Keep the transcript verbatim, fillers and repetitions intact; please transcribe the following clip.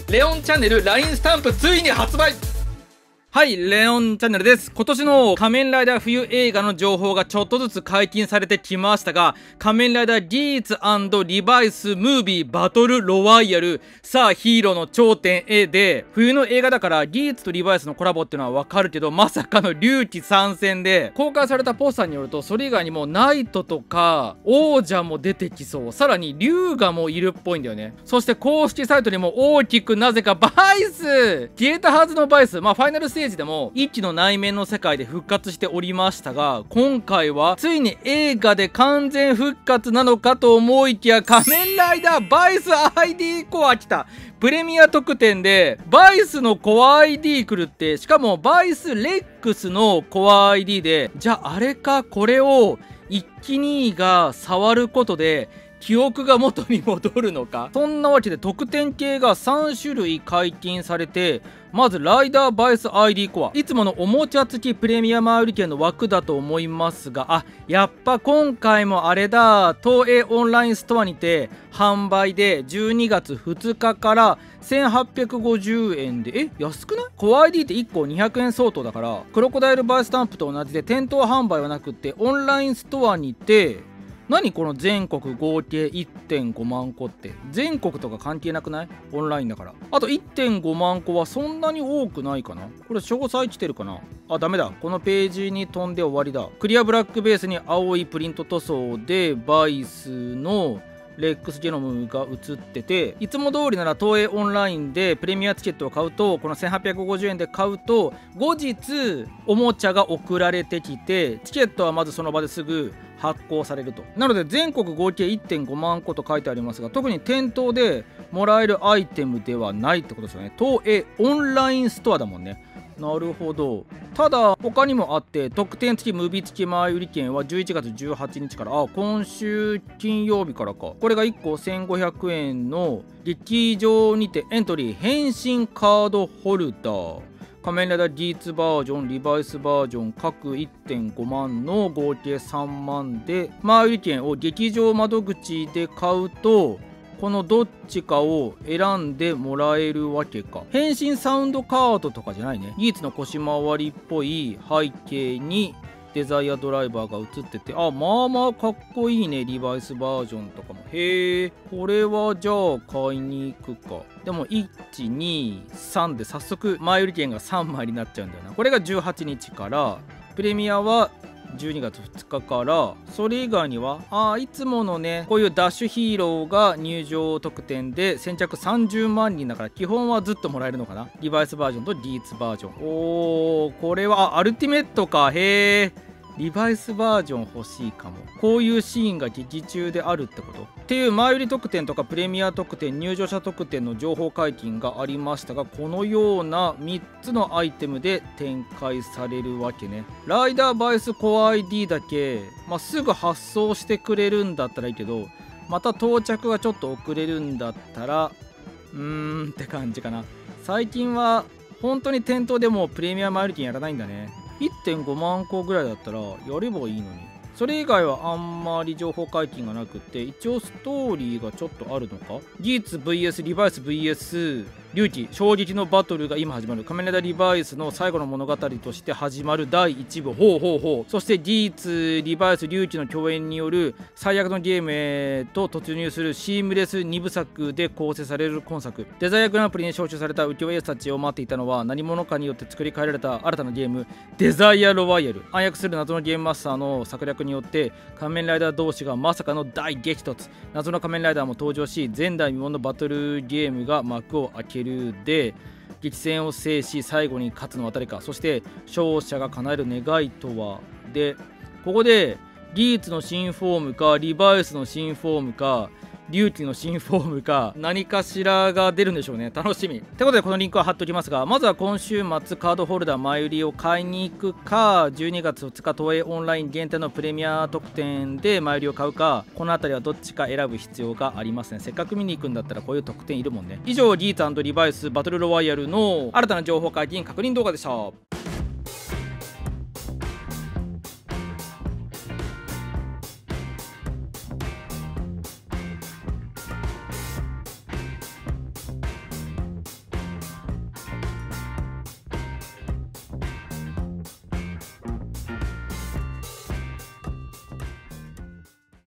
レオンチャンネル ライン スタンプついに発売。はい、レオンチャンネルです。今年の仮面ライダー冬映画の情報がちょっとずつ解禁されてきましたが、仮面ライダーギーツ&リバイスムービーバトルロワイヤル、さあヒーローの頂点へで、冬の映画だからギーツとリバイスのコラボっていうのはわかるけど、まさかの龍騎参戦で、公開されたポスターによると、それ以外にもナイトとか王者も出てきそう。さらに龍河もいるっぽいんだよね。そして公式サイトにも大きくなぜかバイス消えたはずのバイス、まあファイナルステージステージでも一期の内面の世界で復活しておりましたが、今回はついに映画で完全復活なのかと思いきや、仮面ライダーバイス アイディー コア来た。プレミア特典でバイスのコア アイディー 来るって、しかもバイスレックスのコア アイディー で、じゃああれか、これを一期にが触ることで記憶が元に戻るのか。そんなわけで特典系がさん種類解禁されて、まずライダーバイス アイディー コア、いつものおもちゃ付きプレミアム売り券の枠だと思いますが、あ、やっぱ今回もあれだ、東映オンラインストアにて販売でじゅうにがつふつかからせんはっぴゃくごじゅうえんで、え、安くない？コア アイディー っていっこにひゃくえん相当だから、クロコダイルバイスタンプと同じで店頭販売はなくってオンラインストアにて、何この全国合計 いってんごまんこって。全国とか関係なくない？オンラインだから。あと いってんごまんこはそんなに多くないかな？これ詳細来てるかな？あ、ダメだ。このページに飛んで終わりだ。クリアブラックベースに青いプリント塗装でバイスのレックスゲノムが映ってて、いつも通りなら東映オンラインでプレミアチケットを買うと、このせんはっぴゃくごじゅうえんで買うと後日おもちゃが送られてきて、チケットはまずその場ですぐ発行されると。なので全国合計 いってんごまんこと書いてありますが、特に店頭でもらえるアイテムではないってことですよね。東映オンラインストアだもんね。なるほど。ただ他にもあって、特典付きムービー付き前売り券はじゅういちがつじゅうはちにちから、あ、今週金曜日からか。これがいっこせんごひゃくえんの劇場にてエントリー変身カードホルダー、仮面ライダーギーツバージョン、リバイスバージョン各 いってんごまんの合計さんまんで、前売り券を劇場窓口で買うとこのどっちかを選んでもらえるわけか。変身サウンドカードとかじゃないね。ギーツの腰回りっぽい背景にデザイアドライバーが映ってて、あ、まあまあかっこいいね。リバイスバージョンとかも。へえ、これはじゃあ買いに行くか。でもいち、に、さんで早速前売り券がさんまいになっちゃうんだよな。これがじゅうはちにちから、プレミアはじゅうにがつふつかから、それ以外にはあいつものね、こういうダッシュヒーローが入場特典で先着さんじゅうまんにんだから、基本はずっともらえるのかな。リバイスバージョンとギーツバージョン。おー、これはあアルティメットか。へえ、リバイスバージョン欲しいかも。こういうシーンが劇中であるってことっていう前売り特典とかプレミア特典、入場者特典の情報解禁がありましたが、このようなみっつのアイテムで展開されるわけね。ライダーバイスコア アイディー だけ、まあ、すぐ発送してくれるんだったらいいけど、また到着がちょっと遅れるんだったらうーんって感じかな。最近は本当に店頭でもプレミア前売り券やらないんだね。いってんごまんこぐらいだったらやればいいのに。それ以外はあんまり情報解禁がなくって、一応ストーリーがちょっとあるのか。ギーツ ブイエス リバイス ブイエス 龍騎衝撃のバトルが今始まる。仮面ライダーリバイスの最後の物語として始まるだいいちぶ。ほうほうほう。そしてギーツリバイス龍騎の共演による最悪のゲームへと突入するシームレスにぶさくで構成される今作。デザイアグランプリに招集された浮世絵エースたちを待っていたのは、何者かによって作り変えられた新たなゲーム、デザイアロワイヤル。暗躍する謎のゲームマスターの策略によって仮面ライダー同士がまさかの大激突。謎の仮面ライダーも登場し、前代未聞のバトルゲームが幕を開けるで、激戦を制し最後に勝つのは誰か、そして勝者が叶える願いとは。でここでギーツの新フォームかリバイスの新フォームか龍騎の新フォームか何かしらが出るんでしょうね。楽しみ。ってことでこのリンクは貼っておきますが、まずは今週末カードホルダー前売りを買いに行くか、じゅうにがつふつか東映オンライン限定のプレミア特典で前売りを買うか、この辺りはどっちか選ぶ必要がありますね。せっかく見に行くんだったらこういう特典いるもんね。以上、ギーツ&リバイスバトルロワイヤルの新たな情報解禁確認動画でした。